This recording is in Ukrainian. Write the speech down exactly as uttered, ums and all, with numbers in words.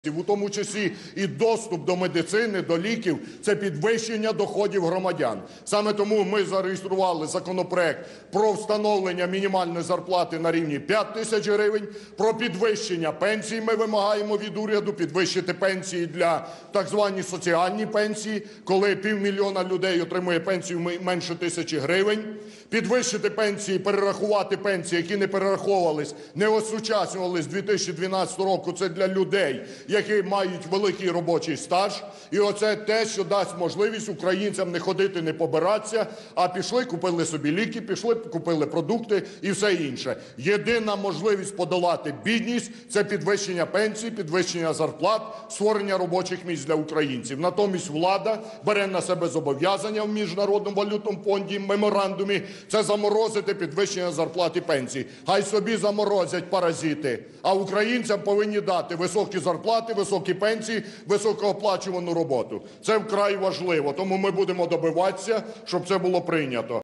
У тому числі і доступ до медицини, до ліків – це підвищення доходів громадян. Саме тому ми зареєстрували законопроект про встановлення мінімальної зарплати на рівні п'ять тисяч гривень, про підвищення пенсій ми вимагаємо від уряду, підвищити пенсії для так звані соціальні пенсії, коли півмільйона людей отримує пенсію менше тисячі гривень, підвищити пенсії, перерахувати пенсії, які не перераховувались, не осучаснювались з дві тисячі дванадцятого року, це для людей, які мають великий робочий стаж. І оце те, що дасть можливість українцям не ходити, не побиратися, а пішли, купили собі ліки, пішли, купили продукти і все інше. Єдина можливість подолати бідність – це підвищення пенсій, підвищення зарплат, створення робочих місць для українців. Натомість влада бере на себе зобов'язання в Міжнародному валютному фонді, меморандумі – це заморозити підвищення зарплат і пенсій. Хай собі заморозять паразити, а українцям повинні дати високі зарплати, високі пенсії, високооплачувану роботу. Це вкрай важливо, тому ми будемо добиватися, щоб це було прийнято.